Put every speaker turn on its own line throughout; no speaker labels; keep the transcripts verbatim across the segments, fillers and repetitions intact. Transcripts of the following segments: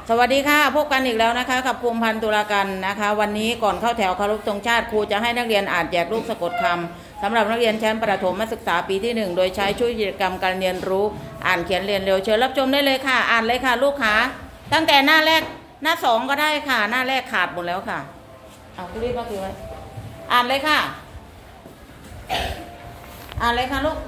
สวัสดีค่ะพบกันอีกแล้วนะคะกับภูมิพันธ์ตุลาการนะคะวันนี้ก่อนเข้าแถวเคารพธงชาติครูจะให้นักเรียนอ่านแจกรูปสะกดคำสำหรับนักเรียนชั้นประถมศึกษาปีที่หนึ่งโดยใช้ช่วยกิจกรรมการเรียนรู้อ่านเขียนเรียนเร็วเชิญรับชมได้เลยค่ะอ่านเลยค่ะลูกค้าตั้งแต่หน้าแรกหน้าสองก็ได้ค่ะหน้าแรกขาดหมดแล้วค่ะเอารีบมาคือไว้อ่านเลยค่ะอ่านเลยค่ะลูก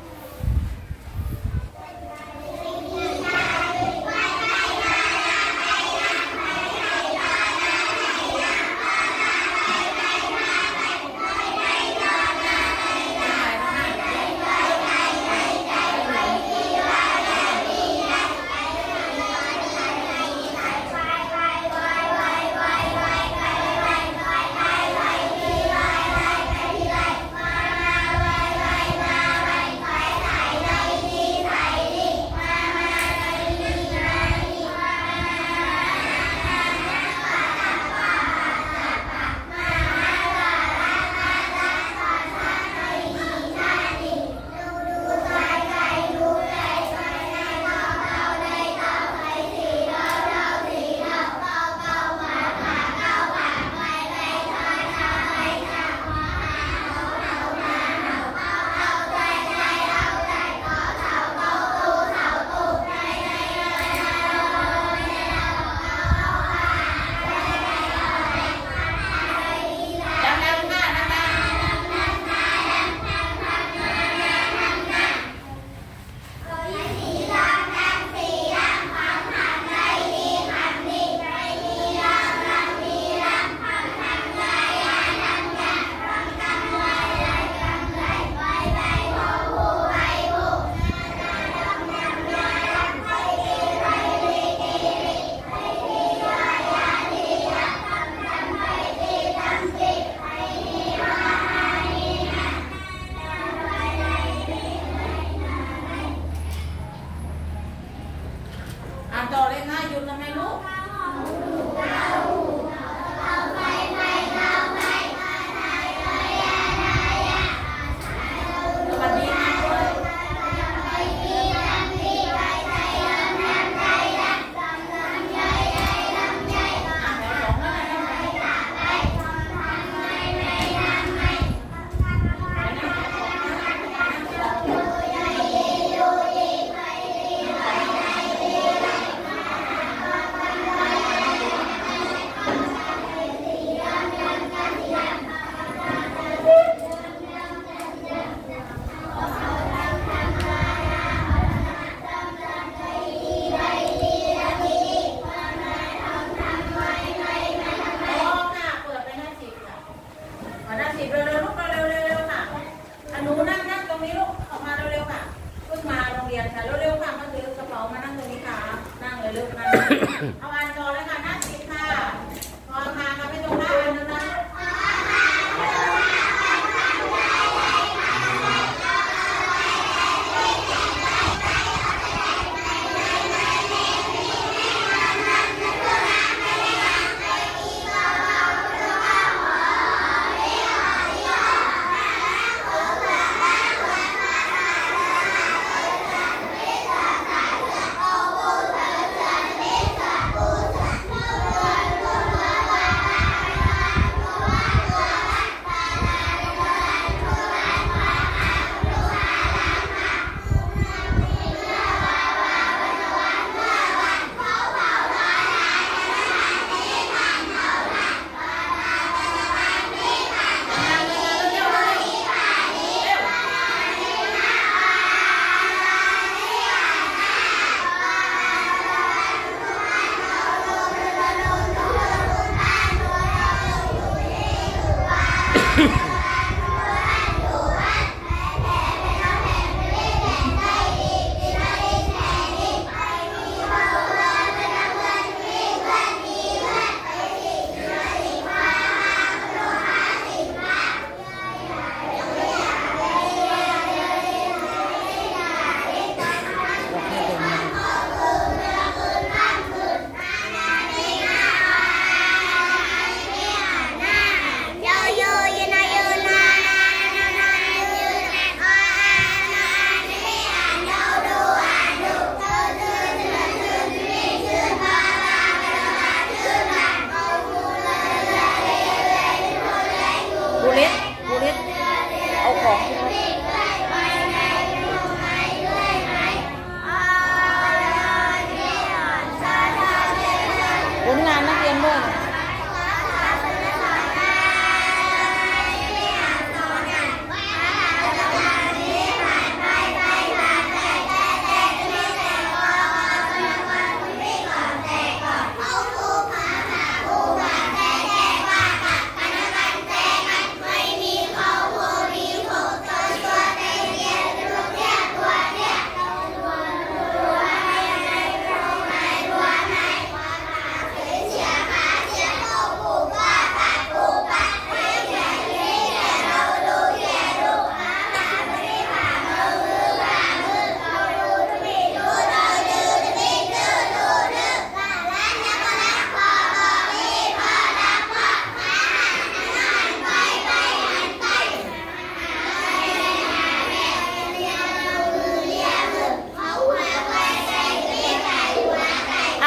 ต่อเลยค่ะหยุดทำไมลูกเอาอันจอเลยค่ะหน้าสิบค่ะพอค่ะค่ะไม่ตรงหน้าอันนึงนะ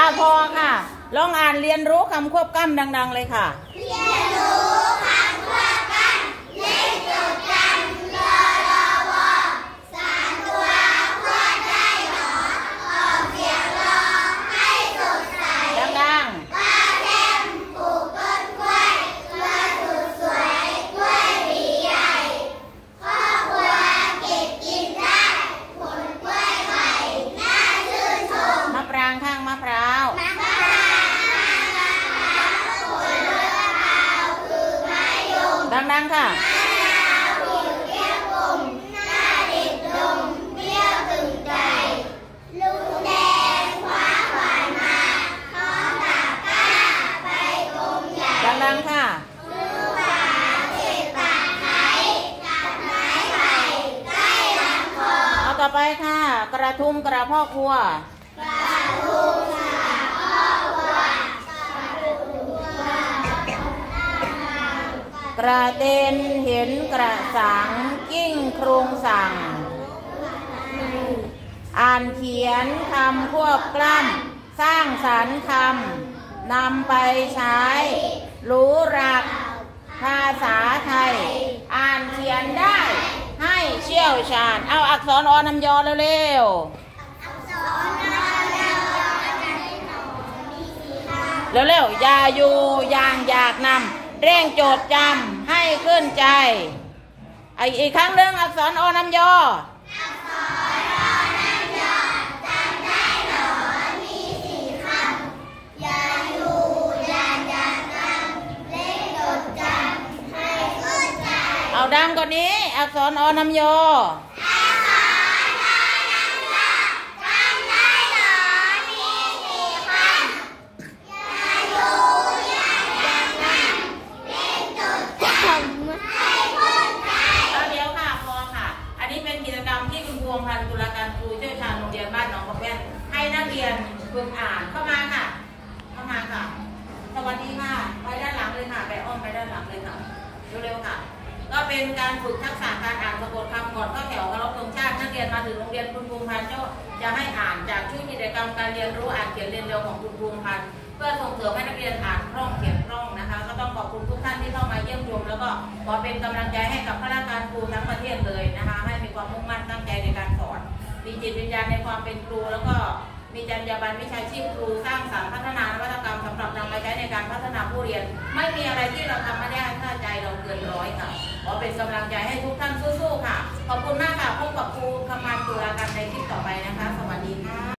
พอค่ะลองอ่านเรียนรู้คำควบกล้ำดังๆเลยค่ะ
เรียนรู้คำควบกล้ำเลขจดจำรอรอวอสามตัวควบได้หนอออกเสียงรอให้สดใส
ดังๆ
ป้าแซมปลูกต้นกล้วยเครือสุดสวยกล้วยหวีใหญ่ครอบครัวเก็บกินได้ผลกล้วยไข่น่าชื่นชม
มะปรางข้างมะพร้าว
มะพร้าวผลมะพร้าวคือมะยม
ดังๆค่ะ
มะนาวผิวเรียบคมหน้าเด็ดดมเปรี้ยวถึงใจลุงแดงคว้าขวานมาพร้อมตากกล้าไปกรมใหญ่
ดังๆค่ะ
มือขวาเก็บตะไคร้ตัดไม้ไผ่ใกล้ลำคอ
เอาต่อไปค่ะกระทุมกระพ่อครัว
กระทุมกระพ่อครัว
กระเด็นเห็นกระสังกิ้งโครงสั่งอ่านเขียนคำควบกล้ำสร้างสรรค์คำนำไปใช้รู้รักภาษาไทยอ่านเขียนได้ให้เชี่ยวชาญเอาอักษรอนำยอเร็วๆเร็วๆอย่าอยู่อย่างอยากนำเร่งโจทย์จำให้ขึ้นใจไออีกครั้งหนึ่งอักษรอนำยอ
อักษรอนำยอจำได้หรอมีสี่คำอย่าอยู่อย่าอยากนำเร่งโจทย์จำให้ขึ้นใจ
เอาดังกว่านี้อักษรอนำยอ
อักษรอนำยอจำได้หรอมีสี่คำอย่าอยู่อย่าอยากนำเร่งโจทย์จำให้ขึ้นใจ
แล้วเดี๋ยวค่ะพอค่ะอันนี้เป็นกิจกรรมที่คุณพวงพันธ์ตุลาการครูเชี่ยวชาญโรงเรียนบ้านหนองกระแว่นให้นักเรียนฝึกอ่านเข้ามาค่ะเข้ามาค่ะสวัสดีค่ะไปด้านหลังเลยค่ะไปอ้อมไปด้านหลังเลยค่ะเร็วๆค่ะก็เป็นการฝึกทักษะการอ่านสะกดคำก่อนเข้าแถวเคารพธงชาตินักเรียนมาถึงโรงเรียนคุณพวงพันธ์จะให้อ่านจากชุดกิจกรรมการเรียนรู้อ่านเขียนเรียนเร็วของคุณพวงพันธ์เพื่อส่งเสริมให้นักเรียนอ่านคล่องเขียนคล่องนะคะก็ต้องขอบคุณทุกท่านที่เข้ามาเยี่ยมชมแล้วก็ขอเป็นกำลังใจให้กับข้าราชการครูทั้งประเทศเลยนะคะให้มีความมุ่งมั่นตั้งใจในการสอนมีจิตวิญญาณในความเป็นครูแล้วก็มีจรรยาบรรณวิชาชีพครูสร้างสรรค์พัฒนานวัตกรรมสำหรับนำมาใช้ในการพัฒนาผู้เรียนไม่มีอะไรที่เราทำไม่ได้ถ้าใจเราเกินร้อยค่ะขอเป็นกำลังใจให้ทุกท่านสู้ๆค่ะขอบคุณมากค่ะพบกับครูคำมันตุลาการในคลิปต่อไปนะคะสวัสดีค่ะ